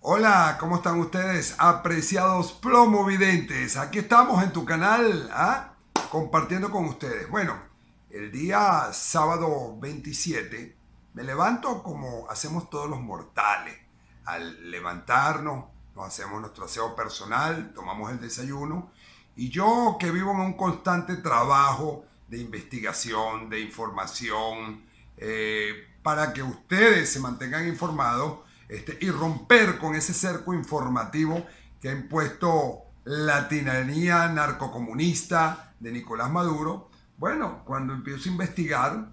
Hola, ¿cómo están ustedes? Apreciados plomovidentes. Aquí estamos en tu canal, compartiendo con ustedes. Bueno, el día sábado 27 me levanto como hacemos todos los mortales. Al levantarnos, nos hacemos nuestro aseo personal, tomamos el desayuno y yo que vivo en un constante trabajo de investigación, de información, para que ustedes se mantengan informados y romper con ese cerco informativo que ha impuesto la tiranía narcocomunista de Nicolás Maduro. Bueno, cuando empiezo a investigar,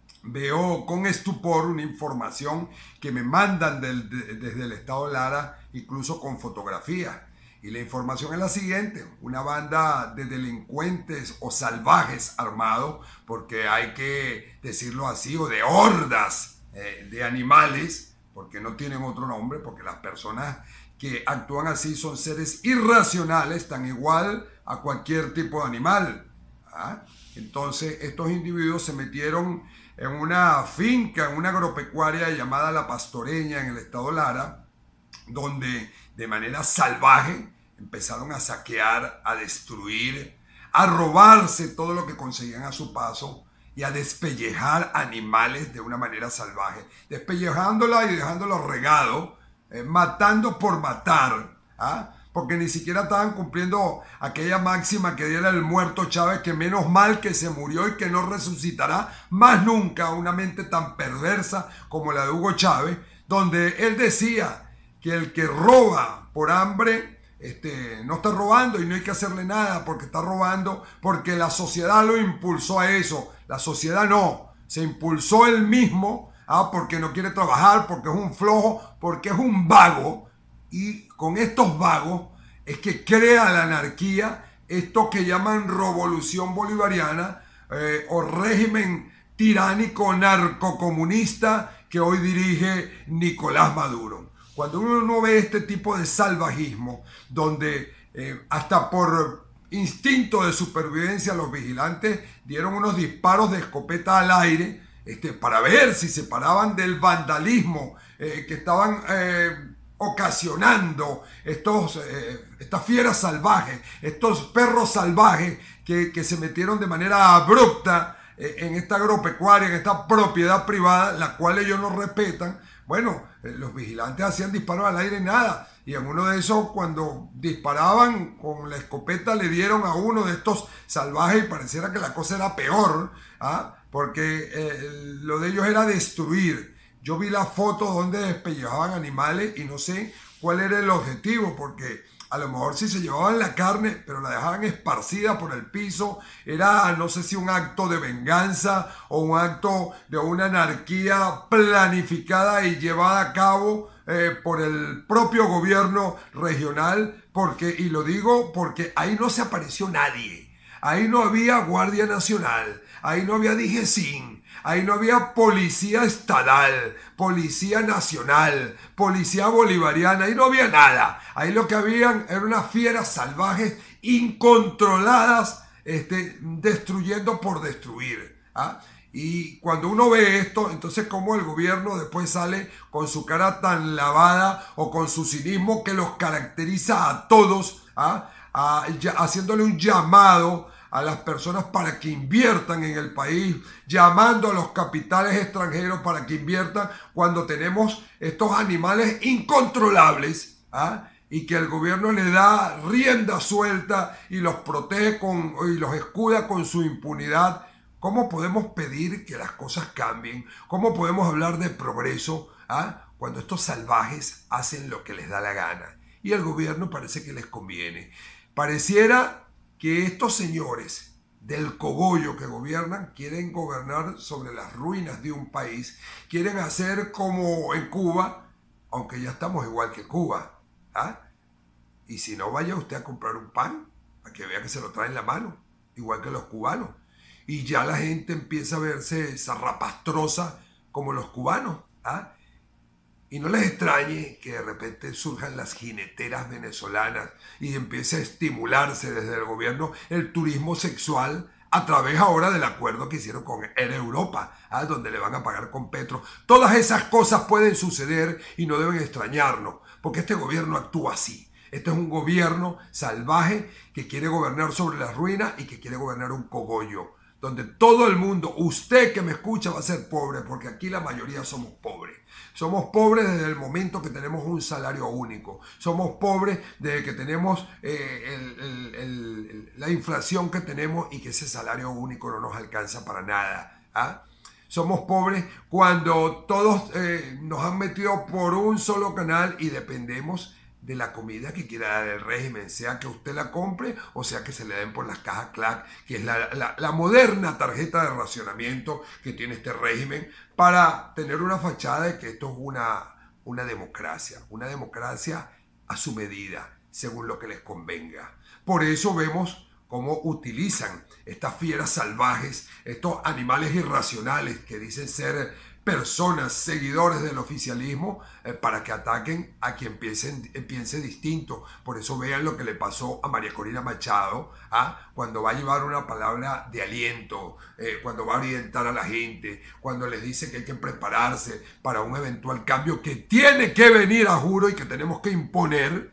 veo con estupor una información que me mandan desde el estado Lara, incluso con fotografías. Y la información es la siguiente: una banda de delincuentes o salvajes armados, porque hay que decirlo así, o de hordas de animales, porque no tienen otro nombre, porque las personas que actúan así son seres irracionales, tan igual a cualquier tipo de animal. Entonces estos individuos se metieron en una finca, en una agropecuaria llamada La Pastoreña, en el estado Lara, donde de manera salvaje empezaron a saquear, a destruir, a robarse todo lo que conseguían a su paso y a despellejar animales de una manera salvaje, despellejándola y dejándolos regados, matando por matar, porque ni siquiera estaban cumpliendo aquella máxima que diera el muerto Chávez, que menos mal que se murió y que no resucitará más nunca. Una mente tan perversa como la de Hugo Chávez, donde él decía que el que roba por hambre no está robando y no hay que hacerle nada porque está robando, porque la sociedad lo impulsó a eso. La sociedad no, se impulsó él mismo, porque no quiere trabajar, porque es un flojo, porque es un vago. Y con estos vagos es que crea la anarquía, esto que llaman revolución bolivariana, o régimen tiránico narcocomunista que hoy dirige Nicolás Maduro. Cuando uno ve este tipo de salvajismo, donde hasta por instinto de supervivencia los vigilantes dieron unos disparos de escopeta al aire, para ver si se paraban del vandalismo que estaban ocasionando estas fieras salvajes, estos perros salvajes que se metieron de manera abrupta en esta agropecuaria, en esta propiedad privada, la cual ellos no respetan. Bueno, los vigilantes hacían disparos al aire y nada. Y en uno de esos, cuando disparaban con la escopeta, le dieron a uno de estos salvajes y pareciera que la cosa era peor, porque lo de ellos era destruir. Yo vi la foto donde despellejaban animales y no sé cuál era el objetivo, porque a lo mejor si se llevaban la carne, pero la dejaban esparcida por el piso, era no sé si un acto de venganza o un acto de una anarquía planificada y llevada a cabo por el propio gobierno regional, y lo digo porque ahí no se apareció nadie, ahí no había Guardia Nacional, ahí no había DGCIN, ahí no había policía estatal, policía nacional, policía bolivariana, ahí no había nada. Ahí lo que habían eran unas fieras salvajes incontroladas, destruyendo por destruir. Y cuando uno ve esto, entonces como el gobierno después sale con su cara tan lavada o con su cinismo que los caracteriza a todos, haciéndole un llamado a las personas para que inviertan en el país, llamando a los capitales extranjeros para que inviertan cuando tenemos estos animales incontrolables, y que el gobierno le da rienda suelta y los protege y los escuda con su impunidad. ¿Cómo podemos pedir que las cosas cambien? ¿Cómo podemos hablar de progreso cuando estos salvajes hacen lo que les da la gana? Y al gobierno parece que les conviene. Pareciera que estos señores del cogollo que gobiernan quieren gobernar sobre las ruinas de un país, quieren hacer como en Cuba, aunque ya estamos igual que Cuba. Y si no, vaya usted a comprar un pan, para que vea que se lo trae en la mano, igual que los cubanos. Y ya la gente empieza a verse zarrapastrosa como los cubanos. Y no les extrañe que de repente surjan las jineteras venezolanas y empiece a estimularse desde el gobierno el turismo sexual a través ahora del acuerdo que hicieron con Air Europa, donde le van a pagar con Petro. Todas esas cosas pueden suceder y no deben extrañarnos, porque este gobierno actúa así. Este es un gobierno salvaje que quiere gobernar sobre las ruinas y que quiere gobernar un cogollo, donde todo el mundo, usted que me escucha, va a ser pobre, porque aquí la mayoría somos pobres. Somos pobres desde el momento que tenemos un salario único. Somos pobres desde que tenemos la inflación que tenemos y que ese salario único no nos alcanza para nada. ¿Ah? Somos pobres cuando todos nos han metido por un solo canal y dependemos de la comida que quiera dar el régimen, sea que usted la compre o sea que se le den por las cajas CLAC, que es la moderna tarjeta de racionamiento que tiene este régimen para tener una fachada de que esto es una democracia a su medida, según lo que les convenga. Por eso vemos cómo utilizan estas fieras salvajes, estos animales irracionales que dicen ser personas, seguidores del oficialismo, para que ataquen a quien piense distinto. Por eso vean lo que le pasó a María Corina Machado, cuando va a llevar una palabra de aliento, cuando va a orientar a la gente, cuando les dice que hay que prepararse para un eventual cambio que tiene que venir a juro y que tenemos que imponer.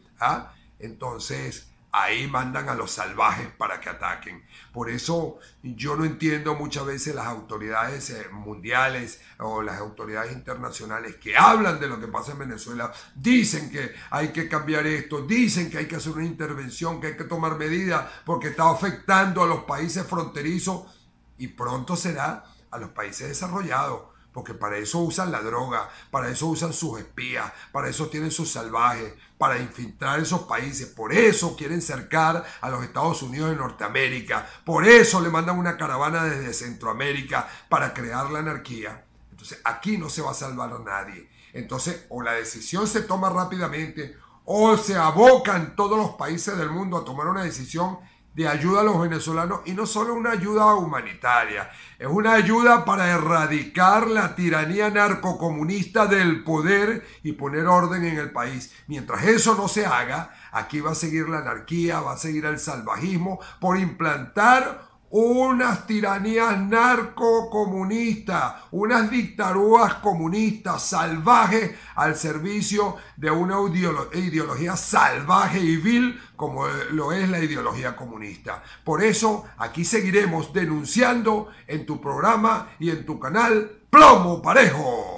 Entonces ahí mandan a los salvajes para que ataquen. Por eso yo no entiendo muchas veces las autoridades mundiales o las autoridades internacionales que hablan de lo que pasa en Venezuela, dicen que hay que cambiar esto, dicen que hay que hacer una intervención, que hay que tomar medidas porque está afectando a los países fronterizos y pronto será a los países desarrollados. Porque para eso usan la droga, para eso usan sus espías, para eso tienen sus salvajes, para infiltrar esos países. Por eso quieren cercar a los Estados Unidos de Norteamérica. Por eso le mandan una caravana desde Centroamérica para crear la anarquía. Entonces aquí no se va a salvar a nadie. Entonces o la decisión se toma rápidamente o se abocan todos los países del mundo a tomar una decisión de ayuda a los venezolanos, y no solo una ayuda humanitaria, es una ayuda para erradicar la tiranía narcocomunista del poder y poner orden en el país. Mientras eso no se haga, aquí va a seguir la anarquía, va a seguir el salvajismo por implantar unas tiranías narcocomunistas, unas dictaduras comunistas salvajes al servicio de una ideología salvaje y vil como lo es la ideología comunista. Por eso aquí seguiremos denunciando en tu programa y en tu canal Plomo Parejo.